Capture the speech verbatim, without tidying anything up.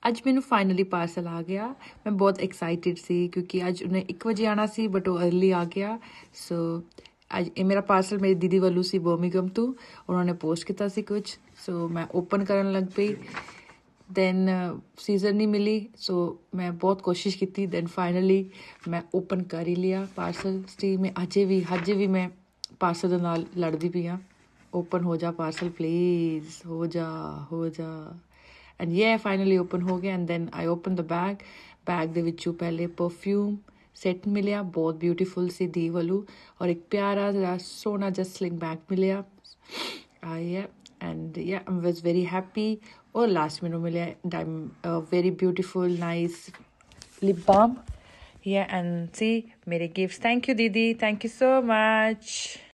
ਅੱਜ ਮੈਨੂੰ finally parcel ਆ ਗਿਆ। ਮੈਂ ਬਹੁਤ ਐਕਸਾਈਟਿਡ ਸੀ ਕਿਉਂਕਿ ਅੱਜ ਉਹਨੇ ਇੱਕ ਵਜੇ ਆਉਣਾ ਸੀ, ਬਟ ਉਹ अर्ਲੀ ਆ ਗਿਆ। ਸੋ ਅੱਜ ਇਹ ਮੇਰਾ ਪਾਰਸਲ ਮੇਰੀ ਦੀਦੀ ਵੱਲੋਂ ਸੀ ਬਰਮਿੰਘਮ ਤੋਂ। ਉਹਨਾਂ ਨੇ ਪੋਸਟ ਕੀਤਾ ਸੀ ਕੁਛ, ਸੋ ਮੈਂ ਓਪਨ ਕਰਨ ਲੱਗ ਪਈ। ਦੈਨ ਸੀਜ਼ਨ ਨਹੀਂ ਮਿਲੀ, ਸੋ ਮੈਂ ਬਹੁਤ ਕੋਸ਼ਿਸ਼ ਕੀਤੀ। ਦੈਨ ਫਾਈਨਲੀ ਮੈਂ ਓਪਨ ਕਰ ਹੀ ਲਿਆ ਪਾਰਸਲ। ਸਟੇ ਮੈਂ ਅਜੇ ਵੀ ਅਜੇ ਵੀ ਮੈਂ ਪਾਰਸਲ ਦੇ ਨਾਲ ਲੜਦੀ ਪਈ ਹਾਂ, ਓਪਨ ਹੋ ਜਾ ਪਾਰਸਲ ਪਲੀਜ਼, ਹੋ ਜਾ ਹੋ ਜਾ। ਐਂਡ ਯੇ ਫਾਈਨਲੀ ਓਪਨ ਹੋ ਗਿਆ। And then I open the bag. Bag ਦੇ ਵਿੱਚੋਂ ਪਹਿਲੇ ਪਰਫਿਊਮ ਸੈੱਟ ਮਿਲਿਆ, ਬਹੁਤ ਬਿਊਟੀਫੁਲ ਸੀ ਦੀ ਵੱਲੋਂ, ਔਰ ਇੱਕ ਪਿਆਰਾ ਜਿਹਾ ਸੋਹਣਾ ਜਿਹਾ ਸਲਿੰਗ ਬੈਗ ਮਿਲਿਆ। ਆਈ ਹੈ and yeah I was very happy. ਔਰ ਲਾਸਟ ਮੈਨੂੰ ਮਿਲਿਆ dime very beautiful nice lip balm. Yeah, and see, mere gifts. Thank you, Didi. Thank you so much.